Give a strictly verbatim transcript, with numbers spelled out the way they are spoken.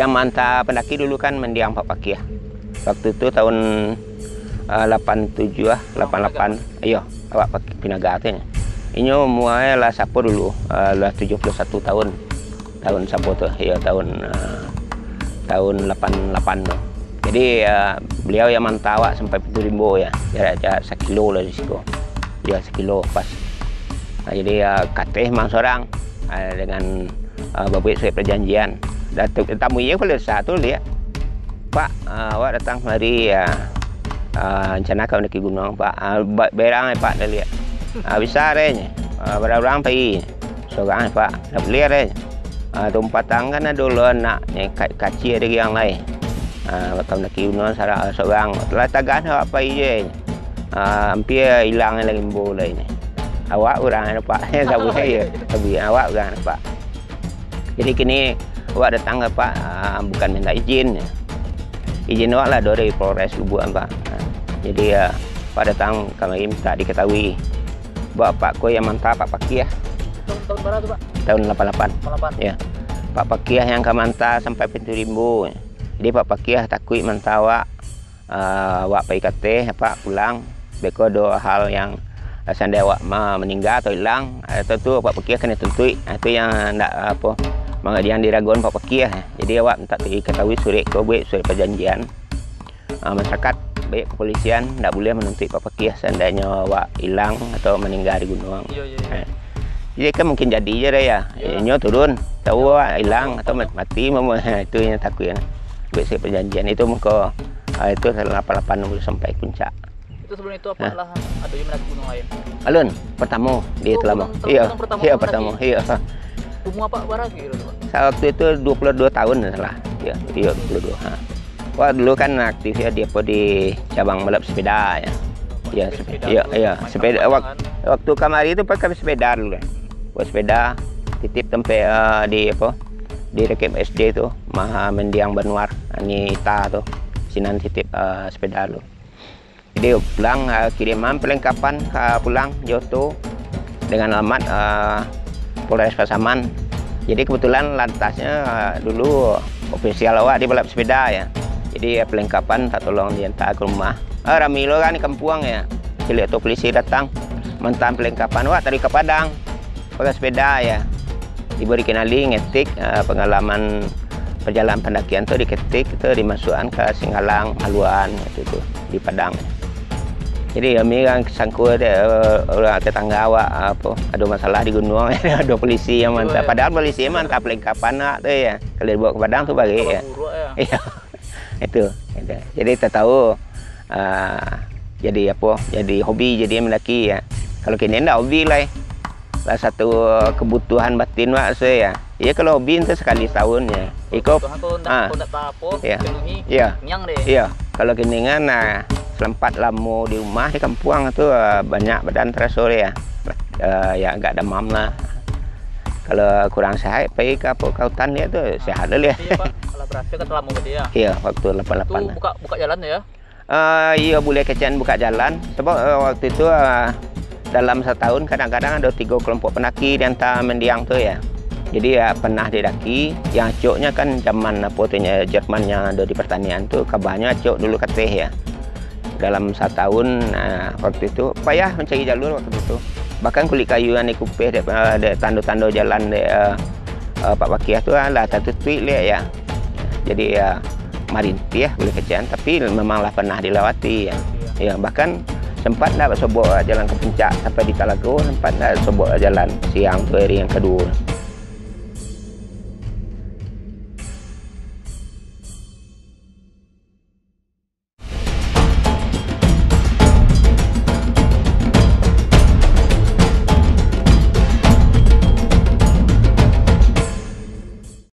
yang mantap pendaki dulu kan mendiang Pak Pakiyah. Waktu itu tahun uh, delapan tujuh ah, delapan delapan. Iya, awak Pinaga tu. Ini umurnya lah sapo dulu, uh, lah tujuh puluh satu tahun. Tahun sapo tu. Iya, tahun uh, tahun delapan delapan tu. Jadi uh, beliau yang mantap awak sampai Pintu Rimbo ya. Jarak-jarak sekilo lah di situ. Ya sekilo pas. Nah, jadi uh, kateh mang seorang uh, dengan uh, babuik sesuai perjanjian. Datuk tamunya kalau satu lihat, Pak, uh, awak datang mari ya, uh, rencana kau nak pergi gunung, Pak. Uh, berang Pak dah lihat. Uh, bisa renya, uh, berang pergi, seorang Pak, dah beli renya. Uh, Tempat tangan ada dulu nak, kaci ada yang lain. Uh, kau nak pergi gunung seorang, telah tagan awak pergi je. Uh, hampir hilang lagi bola ini. Awak orang Pak, saya ya, tapi awak orang Pak. Jadi kini awak datang ke Pak, uh, bukan minta izin. Izin awak lah dari Polres Lubuan Pak. Uh, jadi uh, Pak datang kami minta diketahui bahwa Pak ko yang mantap Pak Pakiyah. Tahun berapa tu Pak? Tahun delapan delapan. delapan delapan. Ya. Pak Pakiyah yang ke mantap sampai Pintu Rimbo. Jadi Pak Pakiyah takut mantap awak, uh, awak pergi kateh Pak pulang. Beko ada hal yang uh, sandai awak ma meninggal atau hilang, atau tu Pak Pakiyah kena tuntut. Itu yang nak apa? Yang diragukan Pak Pakiyah. Jadi awak minta diketahui surat kau buat surat perjanjian. Uh, masyarakat baik kepolisian tidak boleh menuntut Pak Pakiyah seandainya awak hilang atau meninggal di gunung. Iya, iya, iya. Eh. Jadi kan mungkin jadi je dah ya. Nyo turun, tahu awak hilang atau mati, mama itu yang takut ya. Buat surat perjanjian itu muka uh, itu delapan delapan sampai puncak. Itu sebelum itu apa lah ada yang mendaki gunung lain? Alun pertama dia Oh, telah gunung- iya gunung pertama iya kamu pertama mendaki? iya. Umur apa barang gitu Pak? Saya waktu itu dua puluh dua tahun salah. Ya, iya dua puluh dua. Ha. Wah, dulu kan aktif ya dia di cabang balap sepeda ya. Ya, sepeda. Iya, iya, sepeda waktu, waktu kamari itu pakai sepeda dulu kan. Buat sepeda titip tempe uh, di apa? Di Rekem S D itu, Maha Mendiang Banwar, Anita tuh. Sinan titip uh, sepeda dulu. Jadi pulang uh, kiriman perlengkapan uh, pulang Joto dengan alamat uh, Polres Pasaman. Jadi kebetulan lantasnya uh, dulu ofisial awak di balap sepeda ya. Jadi uh, perlengkapan tak tolong diantar ke rumah. Ah, Ramilo kan di kampung ya. Cilik atau polisi datang mentan perlengkapan awak tadi ke Padang pakai sepeda ya. Diberi kenali ngetik uh, pengalaman perjalanan pendakian itu diketik itu dimasukkan ke Singgalang, Haluan itu tuh di Padang. Jadi kami kan sangkut uh, orang tetangga awak apa ada masalah di gunung ada polisi yang mantap. Padahal polisi mantap perlengkapan nak tu ya. Kalau dibawa ke Padang tu bagi ya. Iya. Itu, itu. Jadi kita tahu uh, jadi apa? Jadi hobi jadi mendaki ya. Kalau kini ndak hobi lah. Lah satu kebutuhan batin wak saya ya. Ya kalau hobi itu sekali setahun ya. Ikut ah. Ya. Iya. Iya. Kalau kini kan nah selempat lama di rumah di kampung itu uh, banyak badan terasa ya. Uh, ya agak demam lah. Kalau kurang sehat pergi ke apa ke hutan dia tuh sehat dulu ya. Iya Pak, kalau berhasil kan lama berarti ya. Iya, waktu delapan delapan. Itu buka buka jalan ya. Uh, iya boleh kecian buka jalan. Sebab uh, waktu itu uh, dalam setahun kadang-kadang ada tiga kelompok pendaki di antara mendiang tu ya. Jadi ya pernah didaki, yang acoknya kan zaman apa tunya Jerman yang ada di pertanian tu kabarnya acok dulu kateh ya. Dalam satu tahun nah, waktu itu payah mencari jalur waktu itu. Bahkan kulit kayu yang dikupih dari tanda-tanda jalan de, uh, uh, Pak Pakiyah tu lah satu tweet lihat ya. Jadi ya marintih boleh kecian tapi memanglah pernah dilewati ya. Ya bahkan sempat dah sebut jalan ke puncak sampai di Talago, sempat dah sebut jalan siang tu hari yang kedua.